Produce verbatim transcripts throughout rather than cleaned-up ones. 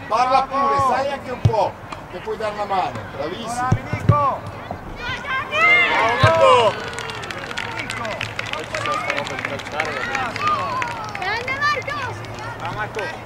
Parla pure, sai anche un po', che puoi dare una mano, bravissimo. Bravi Nico! Bravo Marco! Nico! Poi ci sono sta roba di calciare, Grande Marco! bravo Marco!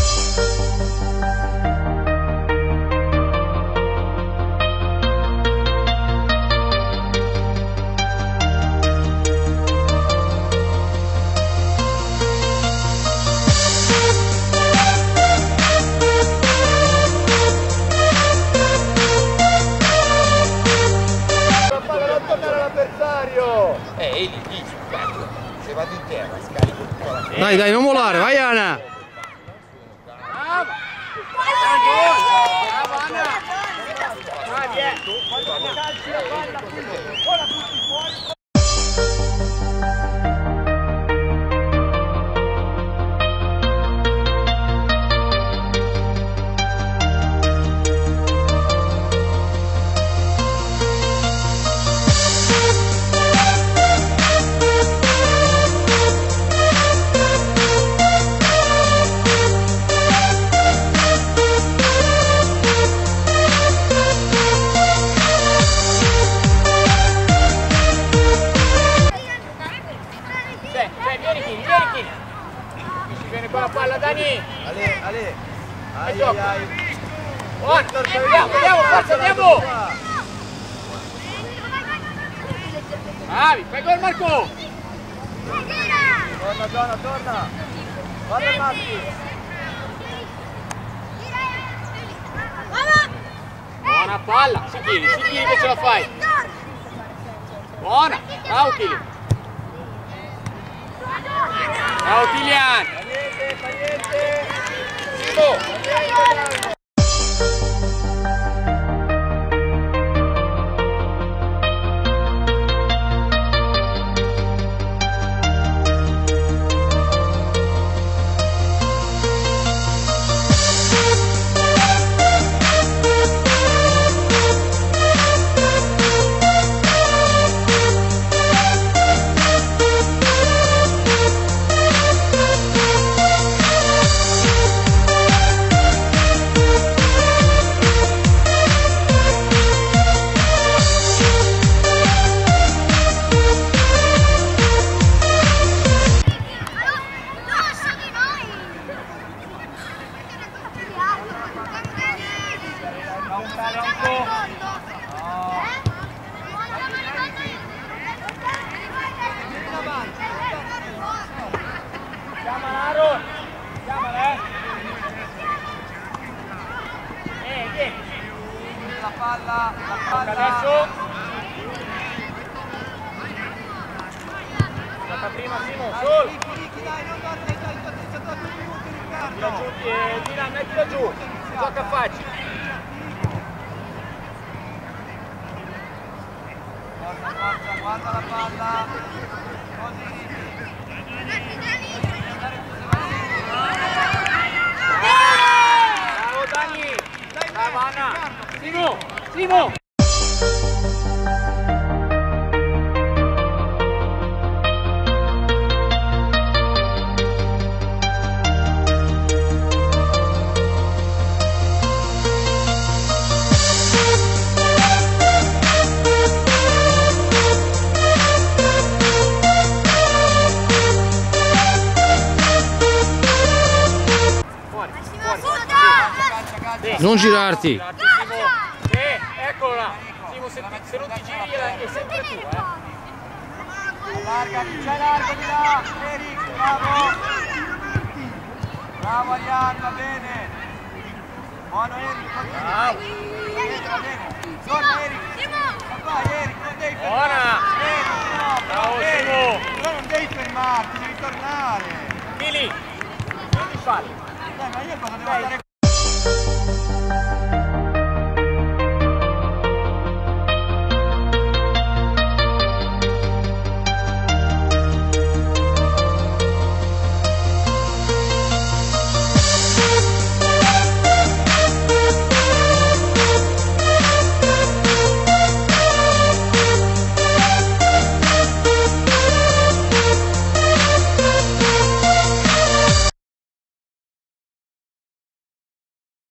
Eh, lì, lì, cazzo, se vado in terra, scarico tutta la terra. Dai, dai, non volare, vai Ana! Brava! Brava Anna! Bravi, eh! Quando calci la palla, ora tutti fuori! Viene con la palla Dani! Ale, Ale! Ai, ai, ai! Buono! Andiamo, andiamo, forza, andiamo! Bravi, fai gol Marco! Torna, torna, torna! Guarda Matti! Buona palla! Si tiri, si tiri che ce la fai! Buona! Bravo Kili! Bravo Kilian! Fa niente, fa niente! Simo! Chiamala Aaron! Chiamala eh! Eh, vieni! La palla, la palla! Adesso! Andata prima Simo, sul! Ricky, Ricky, dai, non guarda, dai, dai, dai, dai, due minuti Mettila Riccardo! giù, eh, Dylan, mettila giù! Si gioca facile! Forza, forza, guarda la palla! Così Ricky! Bravo Dani! Bravo Anna! Simo! Simo! Non girarti! Sì, eccola! Simo, se, se non ti giri è sempre tu, eh! Allarga, c'è largo di là! Eric, bravo! Bravo Arian, va bene! Buono Eric, continua! Eric, va bene! Torna Eric! Ma vai Eric, non devi fermarti! Buona! Eric, no, Bravo Eric, Simo! però non devi fermarti, devi tornare! Fili! Non ti falli! Dai, ma io cosa devo andare?